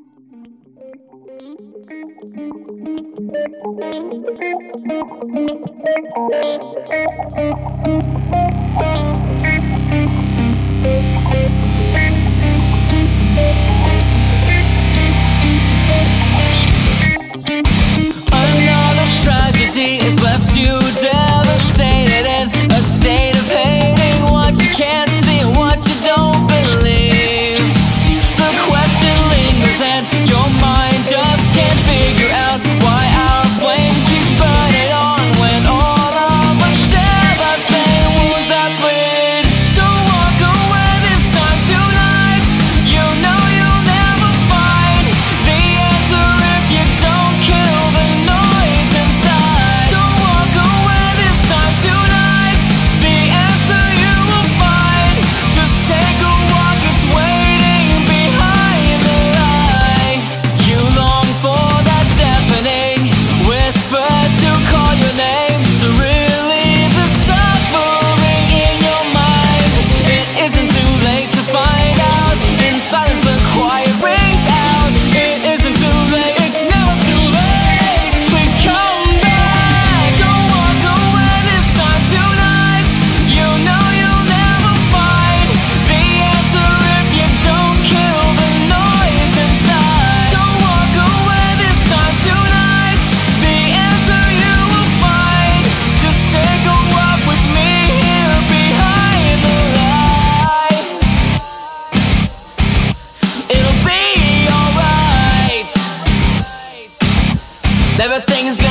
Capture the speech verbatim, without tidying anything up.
Another tragedy has left you devastated in a state of hating what you can't see and what you don't believe. The question lingers and your mind just can't figure out why our flame keeps burning on when all of us share the same wounds that bleed. Don't walk away this time tonight. You know you'll never find the answer if you don't kill the noise inside. Don't walk away this time tonight. The answer you will find. Just take a walk, it's waiting behind the lie. You long for that deafening whisper to call your name, to relieve the suffering in your mind. It isn't too late to find out. In silence the quiet rings out. It isn't too late, it's never too late. Please come back. Don't walk away this time tonight. You know you'll never find the answer if you don't kill the noise inside. Don't walk away this time tonight. The answer you will find. Just take a walk with me here behind the light. It'll be alright. Everything's